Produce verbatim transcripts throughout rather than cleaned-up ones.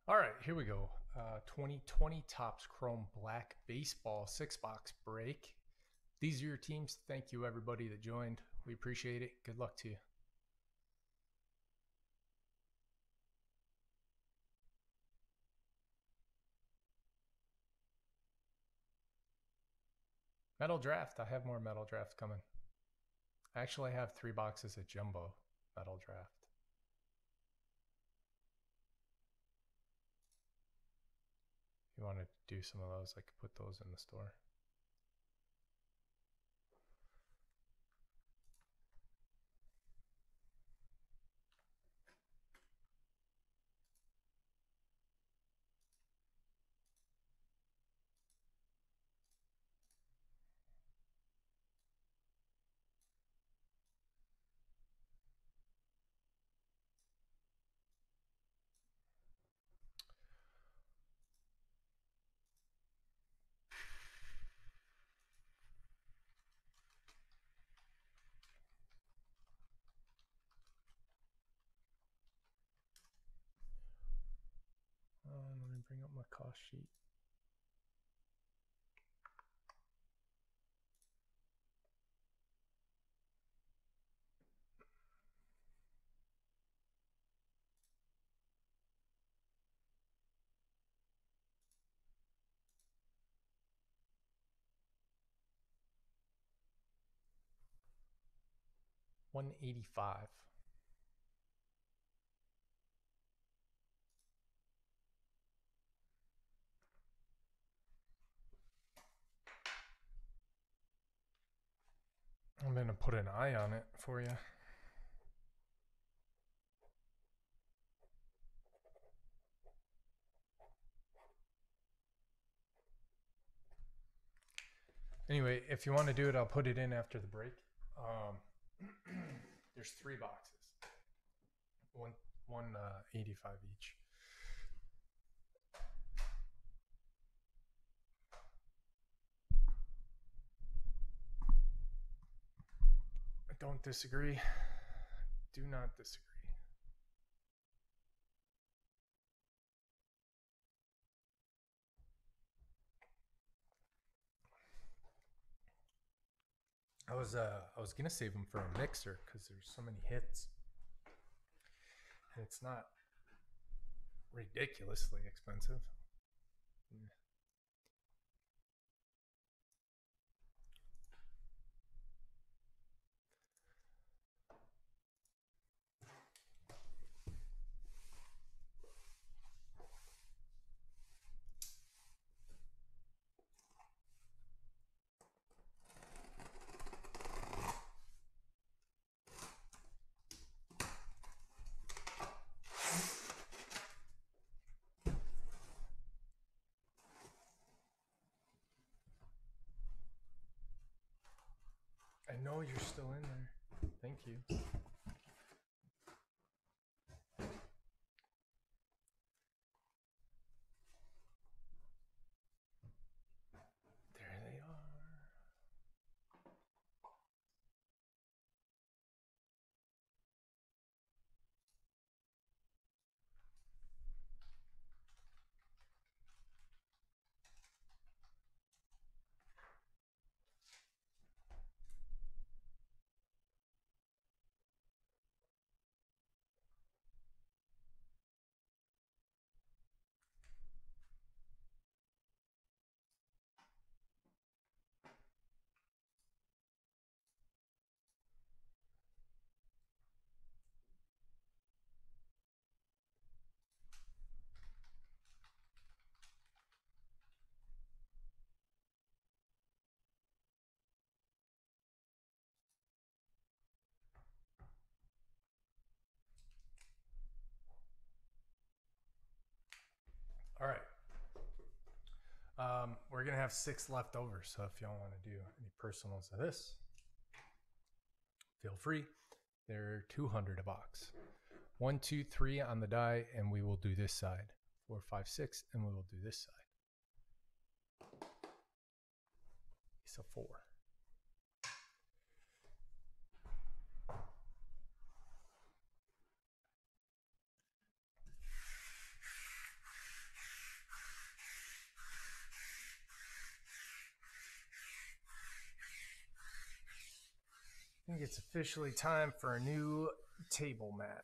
All right, here we go. Uh, twenty twenty Topps Chrome Black Baseball six box break. These are your teams. Thank you, everybody that joined. We appreciate it. Good luck to you. Metal Draft. I have more Metal Draft coming. I actually have three boxes of Jumbo Metal Draft. If you want to do some of those, I could put those in the store. Um, let me bring up my cost sheet. one eighty-five. I'm going to put an eye on it for you. Anyway, if you want to do it, I'll put it in after the break. Um, there's three boxes, one one uh, eighty-five each. I don't disagree. Do not disagree. I was uh I was gonna save them for a mixer because there's so many hits, and it's not ridiculously expensive. Yeah. I know you're still in there. Thank you. There they are. All right. Um, we're gonna have six left over, so if y'all want to do any personals of this, feel free. They're two hundred a box. One, two, three on the die, and we will do this side. Four, five, six, and we will do this side. It's a four. think it's officially time for a new table mat.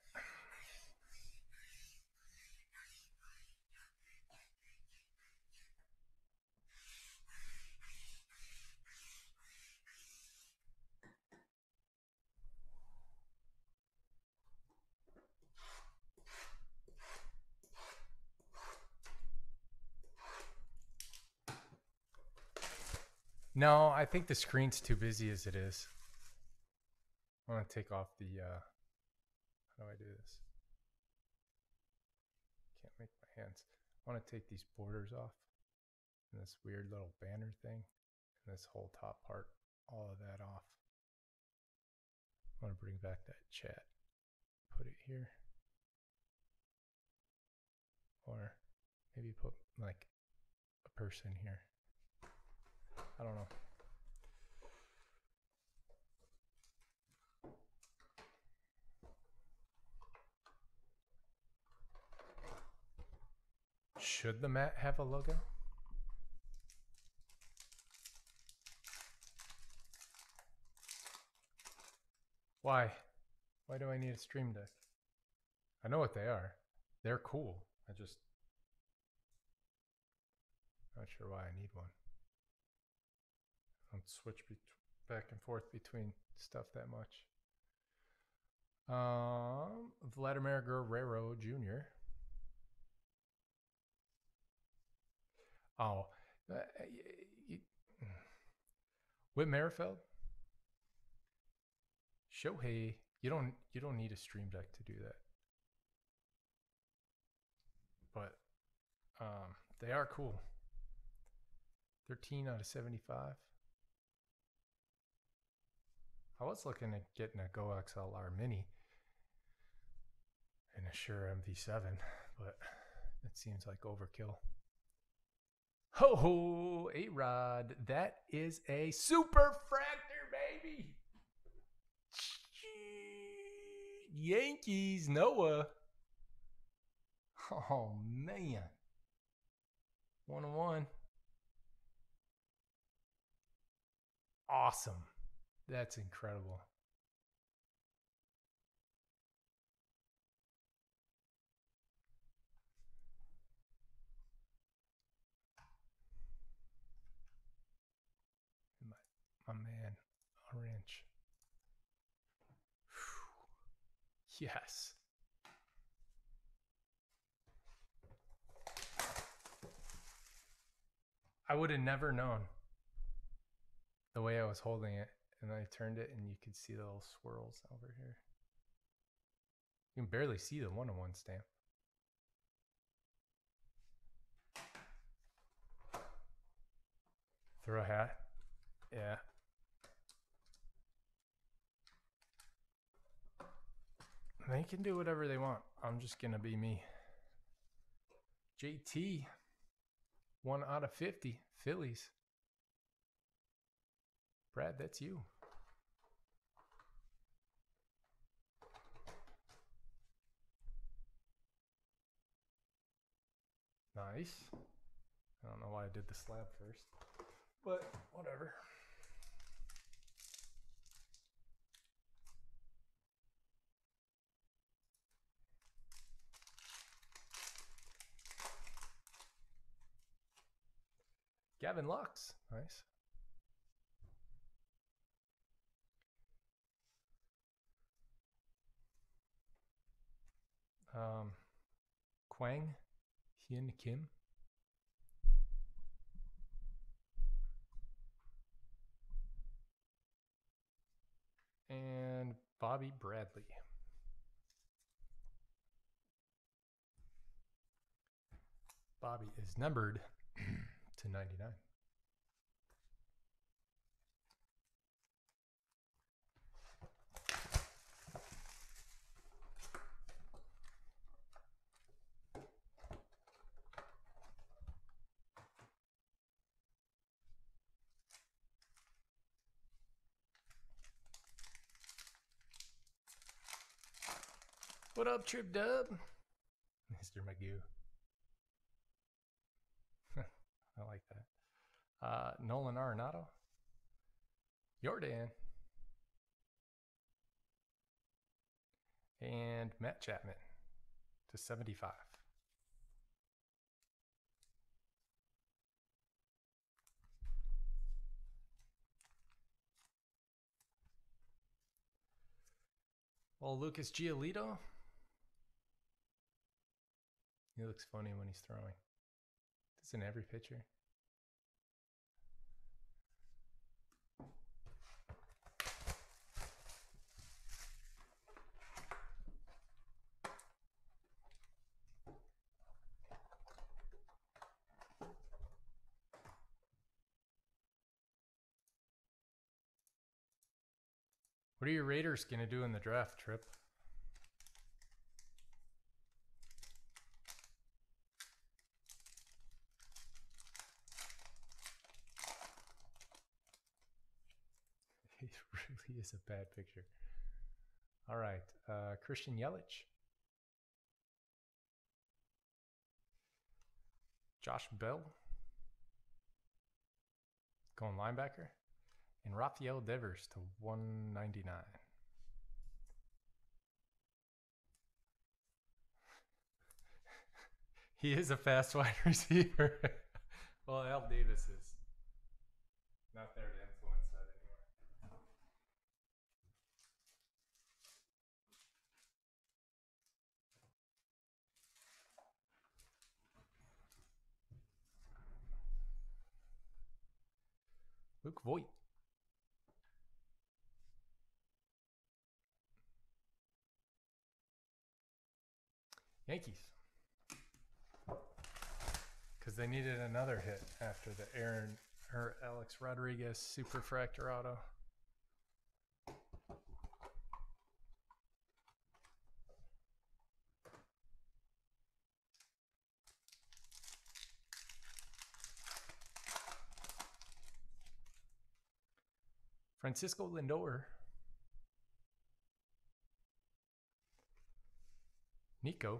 No, I think the screen's too busy as it is. I want to take off the, uh, how do I do this? Can't make my hands. I want to take these borders off and this weird little banner thing and this whole top part, all of that off. I want to bring back that chat. Put it here. Or maybe put like a person here. I don't know. Should the mat have a logo? Why? Why do I need a stream deck? I know what they are. They're cool. I just not sure why I need one. I don't switch be back and forth between stuff that much. Um, Vladimir Guerrero Junior Oh, uh, you, Whit Merrifield, Shohei. You don't you don't need a stream deck to do that, but um, they are cool. thirteen out of seventy-five. I was looking at getting a Go X L R Mini and a Shure M V seven, but it seems like overkill. Ho ho, A-Rod. That is a super fractor, baby. Yankees, Noah. Oh, man. One on one. Awesome. That's incredible. My, my man, Orange. Whew. Yes. I would have never known the way I was holding it. And I turned it and you could see the little swirls over here. You can barely see the one-on-one stamp. Throw a hat. Yeah. They can do whatever they want. I'm just going to be me. J T. one out of fifty. Phillies. Brad, that's you. Nice. I don't know why I did the slab first, but whatever. Gavin Lux. Nice. Um, Kwang Hyun Kim. And Bobby Bradley. Bobby is numbered to ninety-nine. What up, Trip Dub? Mister Magoo. I like that. Uh, Nolan Arenado. Jordan. And Matt Chapman to seventy-five. Well, Lucas Giolito. He looks funny when he's throwing. It's in every pitcher. What are your Raiders going to do in the draft, Trip? It really is a bad picture. All right. Uh, Christian Yelich. Josh Bell. Going linebacker. And Rafael Devers to one ninety-nine. He is a fast wide receiver. Well, Al Davis is not there to influence that anymore. Luke Voigt. Yankees. Because they needed another hit after the Aaron or Alex Rodriguez Superfractor auto. Francisco Lindor. Nico.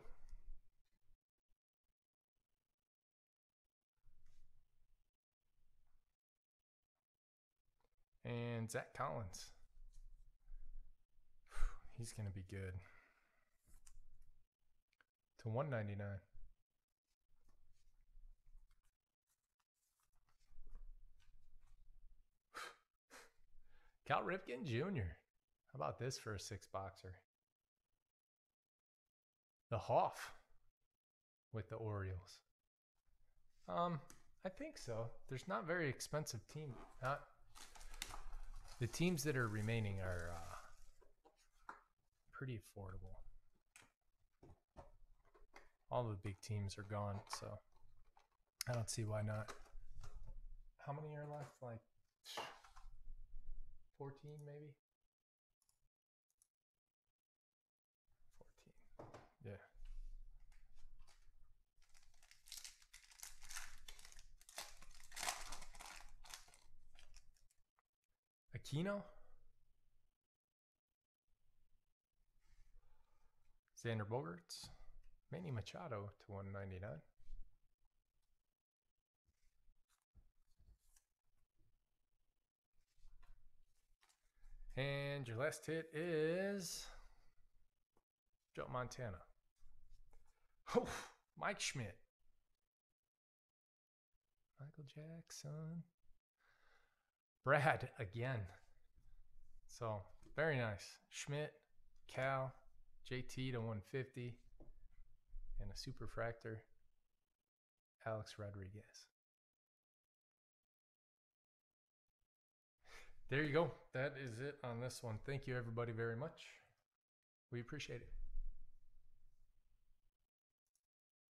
And Zach Collins. He's going to be good. To one ninety-nine. Cal Ripken Junior How about this for a six boxer? The Hoff with the Orioles. Um, I think so. There's not very expensive team. Not the teams that are remaining are uh, pretty affordable. All the big teams are gone, so I don't see why not. How many are left? Like fourteen, maybe? fourteen. Yeah. Aquino. Xander Bogaerts. Manny Machado to one ninety-nine. And your last hit is Joe Montana. Oh, Mike Schmidt. Michael Jackson. Brad again. So, very nice. Schmidt, Cal, J T to one fifty, and a Superfractor, Alex Rodriguez. There you go. That is it on this one. Thank you, everybody, very much. We appreciate it.